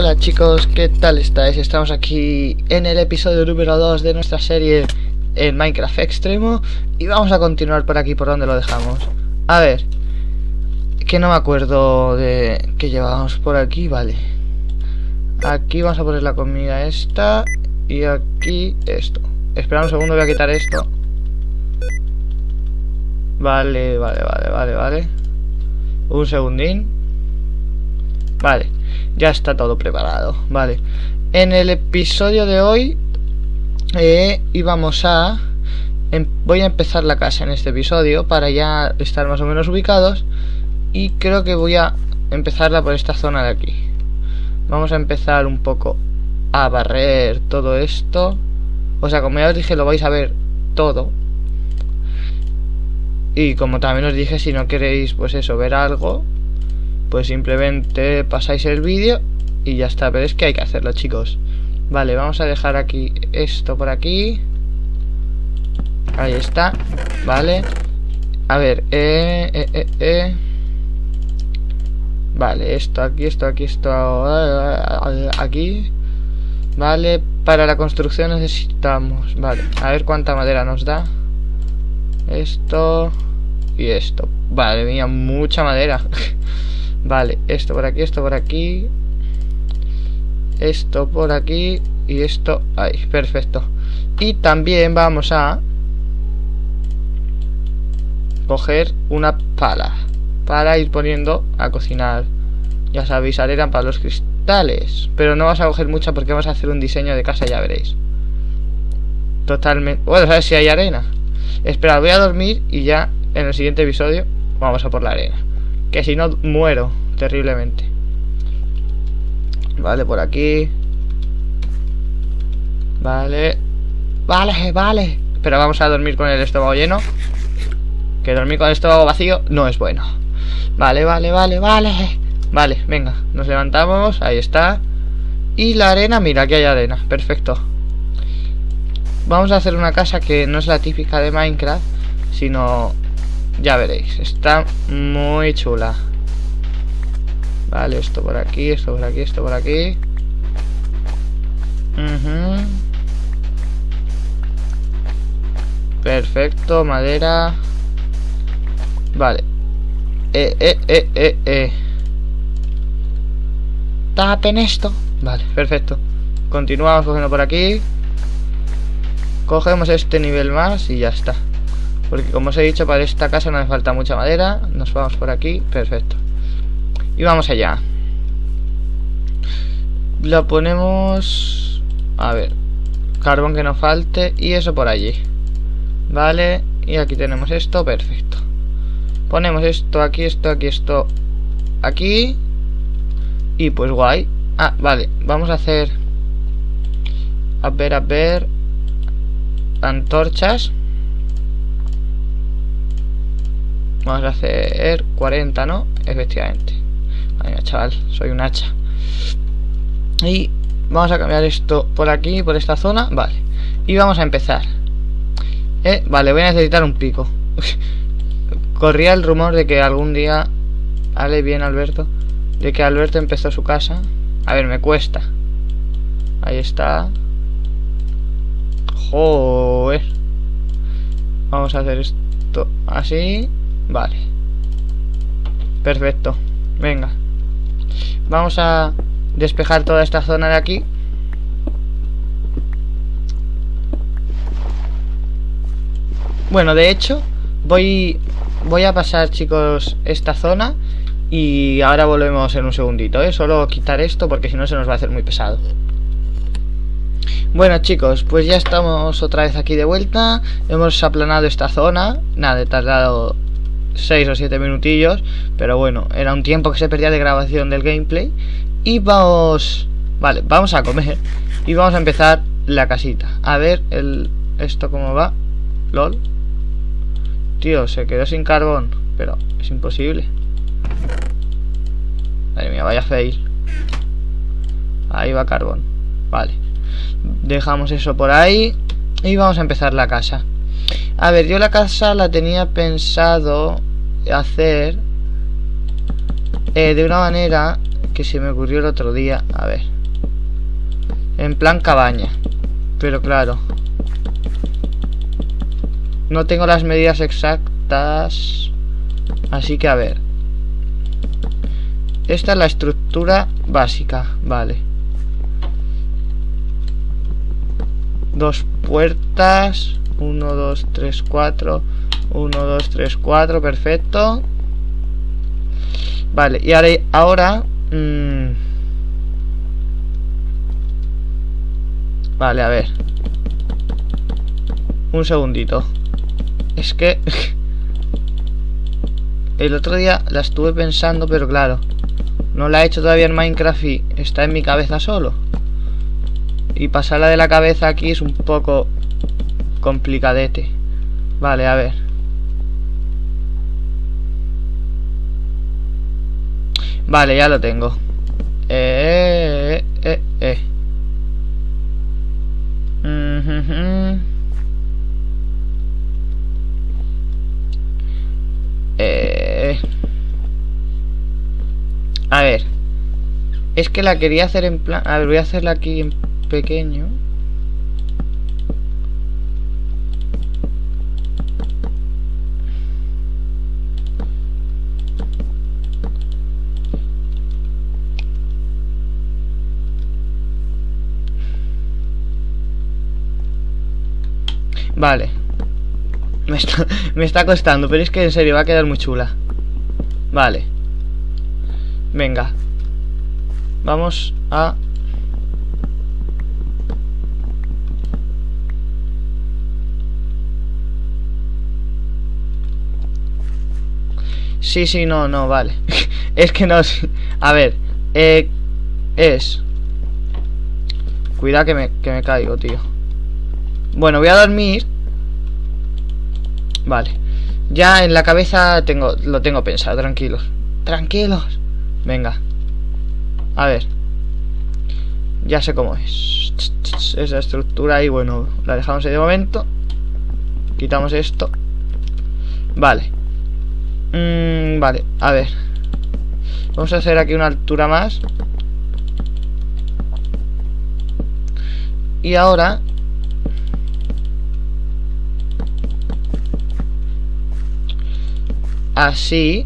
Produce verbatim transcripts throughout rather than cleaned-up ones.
Hola chicos, ¿qué tal estáis? Estamos aquí en el episodio número dos de nuestra serie en Minecraft Extremo y vamos a continuar por aquí por donde lo dejamos. A ver, que no me acuerdo de que llevábamos por aquí, vale. Aquí vamos a poner la comida esta y aquí esto. Espera un segundo, voy a quitar esto. Vale, vale, vale, vale, vale. Un segundín. Vale, ya está todo preparado. Vale, en el episodio de hoy eh, íbamos a em, voy a empezar la casa en este episodio para ya estar más o menos ubicados. Y creo que voy a empezarla por esta zona de aquí. Vamos a empezar un poco a barrer todo esto. O sea, como ya os dije, lo vais a ver todo. Y como también os dije, si no queréis, pues eso, ver algo, pues simplemente pasáis el vídeo y ya está. Pero es que hay que hacerlo, chicos. Vale, vamos a dejar aquí esto por aquí. Ahí está. Vale. A ver, eh, eh, eh, eh. Vale, esto aquí, esto aquí, esto aquí. Vale, para la construcción necesitamos, vale, a ver cuánta madera nos da. Esto y esto. Vale, mía, mucha madera. Vale, esto por aquí, esto por aquí. Esto por aquí y esto ahí, perfecto. Y también vamos a coger una pala para ir poniendo a cocinar. Ya sabéis, arena para los cristales. Pero no vas a coger mucha porque vamos a hacer un diseño de casa, ya veréis. Totalmente. Bueno, ¿sabes si hay arena? Espera, voy a dormir y ya en el siguiente episodio vamos a por la arena. Que si no, muero terriblemente. Vale, por aquí. Vale. Vale, vale. Pero vamos a dormir con el estómago lleno. Que dormir con el estómago vacío no es bueno. Vale, vale, vale, vale. Vale, venga, nos levantamos. Ahí está. Y la arena, mira, aquí hay arena. Perfecto. Vamos a hacer una casa que no es la típica de Minecraft, sino, ya veréis, está muy chula. Vale, esto por aquí, esto por aquí, esto por aquí. uh-huh. Perfecto, madera. Vale. Eh, eh, eh, eh, eh. Tapen esto. Vale, perfecto. Continuamos cogiendo por aquí. Cogemos este nivel más y ya está. Porque como os he dicho, para esta casa no me falta mucha madera. Nos vamos por aquí, perfecto. Y vamos allá. Lo ponemos. A ver, carbón que no falte. Y eso por allí. Vale, y aquí tenemos esto, perfecto. Ponemos esto aquí, esto aquí, esto aquí. Y pues guay. Ah, vale, vamos a hacer, a ver, a ver, antorchas. Vamos a hacer cuarenta, ¿no? Efectivamente. Venga, chaval, soy un hacha. Y vamos a cambiar esto por aquí, por esta zona. Vale, y vamos a empezar. eh, Vale, voy a necesitar un pico. Corría el rumor de que algún día, hable bien Alberto, de que Alberto empezó su casa. A ver, me cuesta. Ahí está. Joder. Vamos a hacer esto así. Vale. Perfecto. Venga. Vamos a despejar toda esta zona de aquí. Bueno, de hecho, voy voy a pasar, chicos, esta zona. Y ahora volvemos en un segundito, ¿eh? Solo quitar esto porque si no se nos va a hacer muy pesado. Bueno, chicos, pues ya estamos otra vez aquí de vuelta. Hemos aplanado esta zona. Nada, he tardado seis o siete minutillos. Pero bueno, era un tiempo que se perdía de grabación del gameplay. Y vamos... Vale, vamos a comer. Y vamos a empezar la casita. A ver el esto cómo va. LOL. Tío, se quedó sin carbón. Pero es imposible. Madre mía, vaya fail. Ahí va carbón. Vale. Dejamos eso por ahí. Y vamos a empezar la casa. A ver, yo la casa la tenía pensado hacer eh, de una manera que que se me ocurrió el otro día. A ver. En plan cabaña. Pero claro. No tengo las medidas exactas. Así que a ver. Esta es la estructura básica. Vale. Dos puertas. Uno, dos, tres, cuatro. Uno, dos, tres, cuatro. Perfecto. Vale. Y ahora... ahora mmm... Vale, a ver. Un segundito. Es que... el otro día la estuve pensando, pero claro, no la he hecho todavía en Minecraft y está en mi cabeza solo. Y pasarla de la cabeza aquí es un poco complicadete. Vale, a ver. Vale, ya lo tengo. Eh, eh, eh, eh. Mm-hmm. Eh... A ver. Es que la quería hacer en plan... A ver, voy a hacerla aquí en pequeño. Vale. Me está, me está costando, pero es que en serio va a quedar muy chula. Vale. Venga. Vamos a... Sí, sí, no, no, vale. Es que no... A ver. Eh, es... Cuidado que me, que me caigo, tío. Bueno, voy a dormir. Vale. Ya en la cabeza tengo, lo tengo pensado, tranquilos. Tranquilos. Venga. A ver. Ya sé cómo es. Esa estructura ahí, bueno, la dejamos ahí de momento. Quitamos esto. Vale. Mm, vale, a ver. Vamos a hacer aquí una altura más. Y ahora... Así.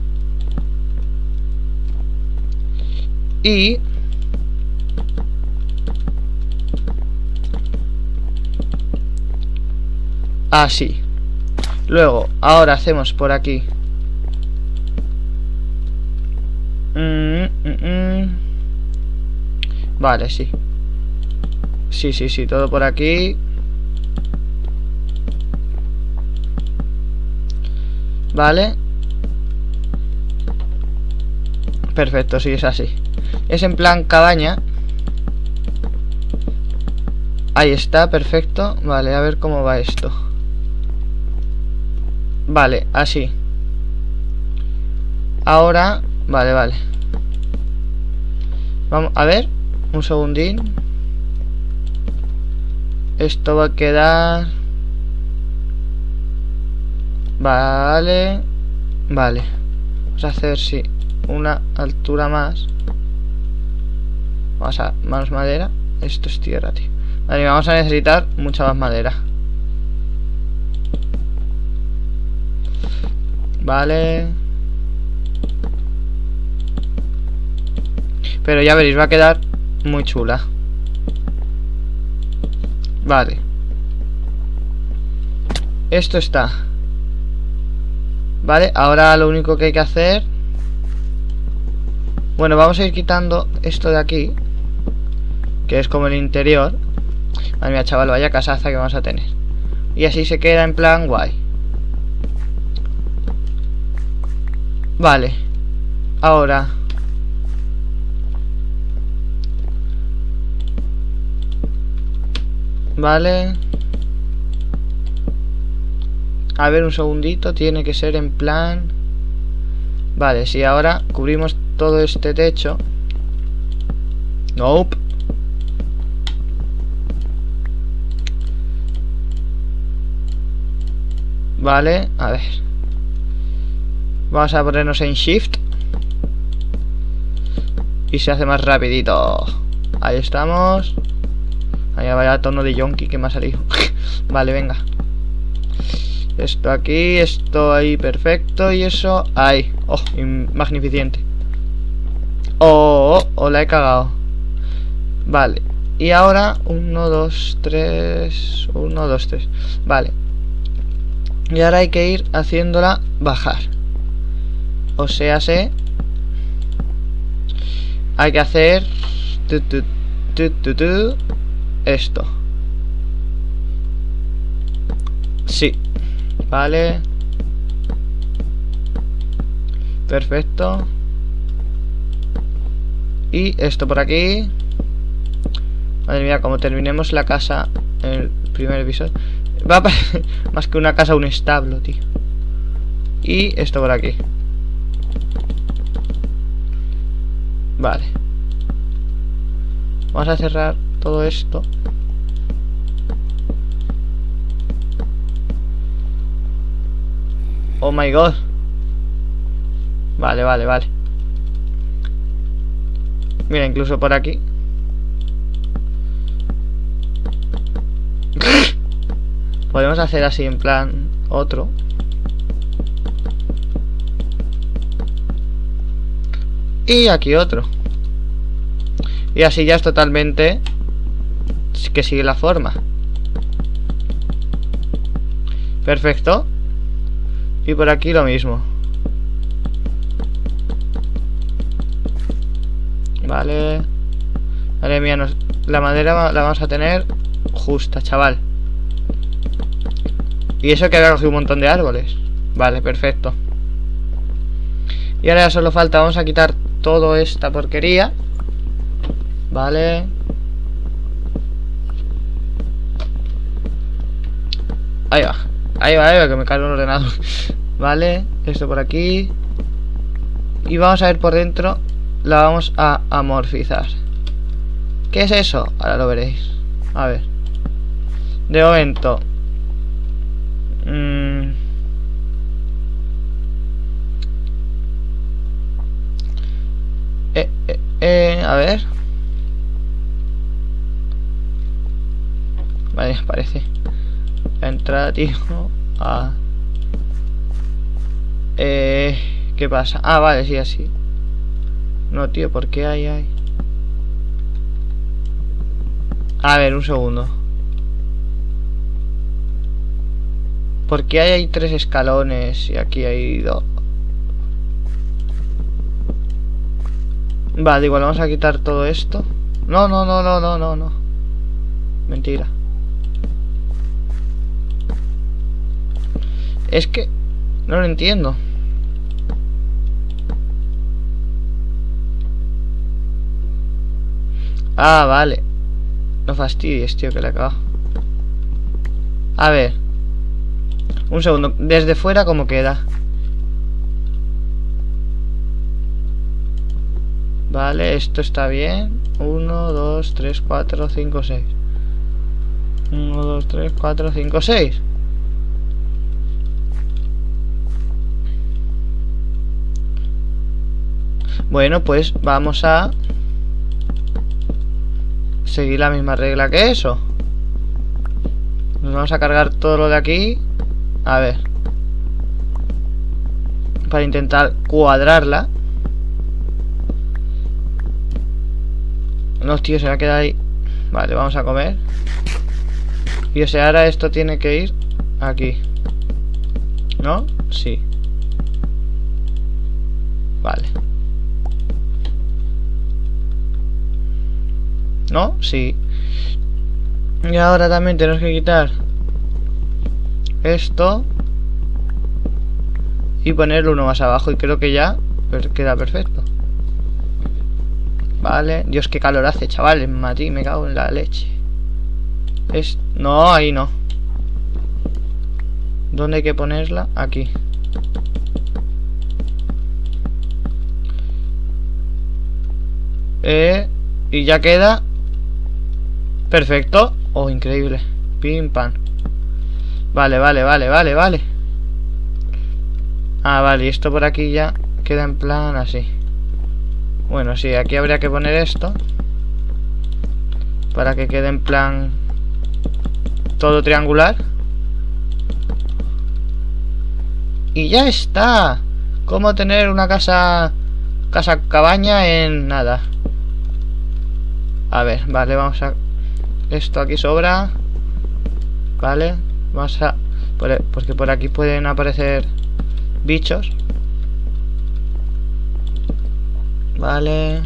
Y... Así. Luego, ahora hacemos por aquí. Mm, mm, mm. Vale, sí. Sí, sí, sí, todo por aquí. Vale. Perfecto, sí, es así. Es en plan cabaña. Ahí está, perfecto. Vale, a ver cómo va esto. Vale, así. Ahora, vale, vale. Vamos, a ver. Un segundín. Esto va a quedar... Vale. Vale. Vamos a hacer, sí, una altura más. Vamos a... Más madera. Esto es tierra, tío. Vale, vamos a necesitar mucha más madera. Vale. Pero ya veréis, va a quedar muy chula. Vale. Esto está. Vale, ahora lo único que hay que hacer... Bueno, vamos a ir quitando esto de aquí, que es como el interior. Madre mía, chaval, vaya casaza que vamos a tener. Y así se queda en plan guay. Vale. Ahora... Vale. A ver, un segundito. Tiene que ser en plan... Vale, si ahora cubrimos todo este techo. Nope. Vale, a ver. Vamos a ponernos en Shift. Y se hace más rapidito. Ahí estamos. Ahí vaya tono de yonki que me ha salido. Vale, venga. Esto aquí, esto ahí, perfecto. Y eso ahí. Oh, magnificente. Oh, oh, oh, la he cagado. Vale. Y ahora, uno, dos, tres. Uno, dos, tres. Vale. Y ahora hay que ir haciéndola bajar. O sea, se hay que hacer tu, tu, tu, tu, tu, esto. Sí. Vale. Perfecto. Y esto por aquí. Madre mía, como terminemos la casa en el primer episodio, va a parecer más que una casa, un establo, tío. Y esto por aquí. Vale. Vamos a cerrar todo esto. Oh my god. Vale, vale, vale. Mira, incluso por aquí. Podemos hacer así en plan otro. Y aquí otro. Y así ya es totalmente que sigue la forma. Perfecto. Y por aquí lo mismo. Vale. Madre mía, nos, la madera la vamos a tener justa, chaval. Y eso que había cogido un montón de árboles. Vale, perfecto. Y ahora ya solo falta, vamos a quitar toda esta porquería. Vale. Ahí va. Ahí va, ahí va, que me cae un ordenador. Vale, esto por aquí. Y vamos a ver por dentro. La vamos a amorfizar. ¿Qué es eso? Ahora lo veréis. A ver. De momento. Mmm... Eh, eh, eh, a ver. Vale, aparece. La entrada, tío. Ah. Eh, ¿qué pasa? Ah, vale, sí, así. No, tío, ¿por qué hay ahí? A ver, un segundo. ¿Por qué hay ahí tres escalones y aquí hay dos? Vale, igual vamos a quitar todo esto. No, no, no, no, no, no, no. Mentira. Es que no lo entiendo. Ah, vale. No fastidies, tío, que le acabo. A ver. Un segundo. Desde fuera, ¿cómo queda? Vale, esto está bien. uno, dos, tres, cuatro, cinco, seis. uno, dos, tres, cuatro, cinco, seis. Bueno, pues vamos a seguir la misma regla que eso. Nos vamos a cargar todo lo de aquí. A ver. Para intentar cuadrarla. No, tío, se va a quedar ahí. Vale, vamos a comer. Y o sea, ahora esto tiene que ir aquí. ¿No? Sí. Vale. ¿No? Sí. Y ahora también tenemos que quitar esto y ponerlo uno más abajo. Y creo que ya queda perfecto. Vale. Dios, qué calor hace, chavales. Matí, me cago en la leche. Es... No, ahí no. ¿Dónde hay que ponerla? Aquí. Eh... Y ya queda perfecto. Oh, increíble. Pim, pam. Vale, vale, vale, vale, vale. Ah, vale, y esto por aquí ya queda en plan así. Bueno, sí, aquí habría que poner esto para que quede en plan todo triangular. Y ya está. ¿Cómo tener una casa casa cabaña en nada? A ver, vale, vamos a... Esto aquí sobra. Vale, vamos a... Porque por aquí pueden aparecer bichos. Vale.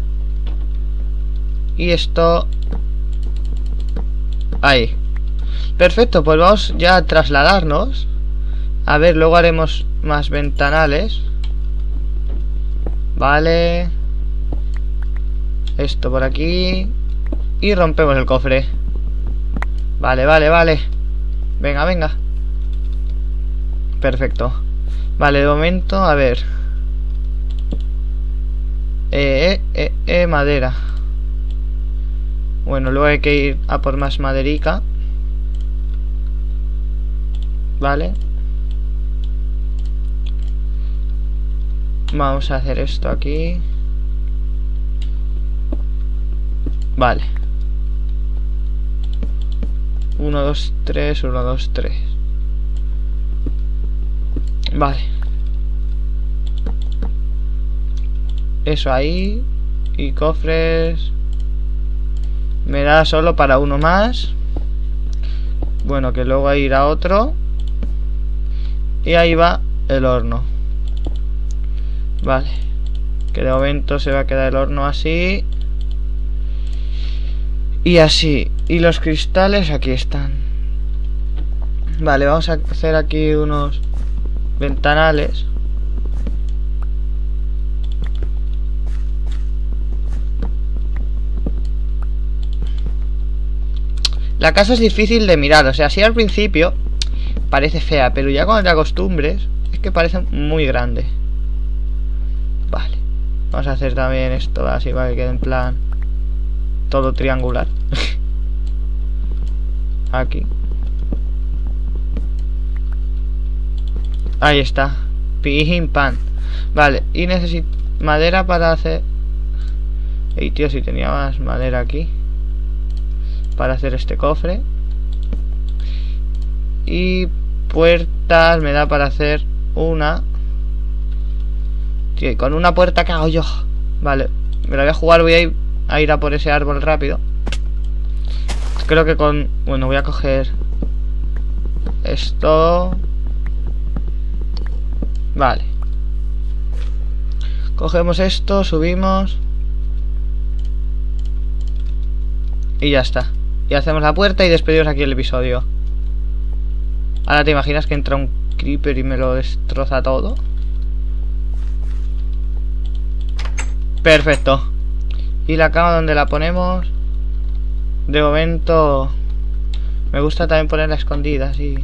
Y esto... Ahí. Perfecto, pues vamos ya a trasladarnos. A ver, luego haremos más ventanales. Vale. Esto por aquí. Y rompemos el cofre. Vale, vale, vale. Venga, venga. Perfecto. Vale, de momento, a ver. Eh, eh, eh, eh, madera. Bueno, luego hay que ir a por más maderica. Vale. Vamos a hacer esto aquí. Vale. uno, dos, tres, uno, dos, tres. Vale. Eso ahí. Y cofres. Me da solo para uno más. Bueno, que luego hay ir a otro. Y ahí va el horno. Vale. Que de momento se va a quedar el horno así. Y así. Y los cristales aquí están. Vale, vamos a hacer aquí unos ventanales. La casa es difícil de mirar. O sea, así al principio parece fea, pero ya cuando te acostumbres es que parece muy grande. Vale. Vamos a hacer también esto así para que quede en plan todo triangular. Aquí. Ahí está. Pim pan. Vale, y necesito madera para hacer... Ey, tío, si tenía más madera aquí para hacer este cofre. Y puertas me da para hacer una. Tío, y con una puerta, ¿qué hago yo? Vale, me la voy a jugar, voy a ir a ir a por ese árbol rápido. Creo que con... Bueno, voy a coger esto. Vale. Cogemos esto, subimos. Y ya está. Y hacemos la puerta y despedimos aquí el episodio. Ahora te imaginas que entra un creeper y me lo destroza todo. Perfecto. Y la cama, ¿dónde la ponemos? De momento me gusta también ponerla escondida, así.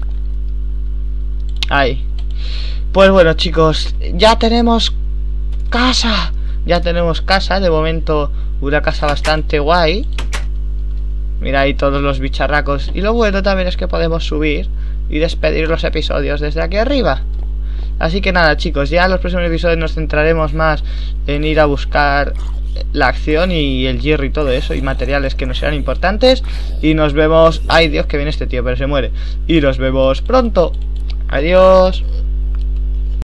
Ahí. Pues bueno, chicos, ya tenemos casa. Ya tenemos casa, de momento una casa bastante guay. Mira ahí todos los bicharracos. Y lo bueno también es que podemos subir y despedir los episodios desde aquí arriba. Así que nada, chicos, ya en los próximos episodios nos centraremos más en ir a buscar la acción y el hierro y todo eso, y materiales que nos serán importantes. Y nos vemos... Ay, Dios, que viene este tío, pero se muere. Y nos vemos pronto. Adiós.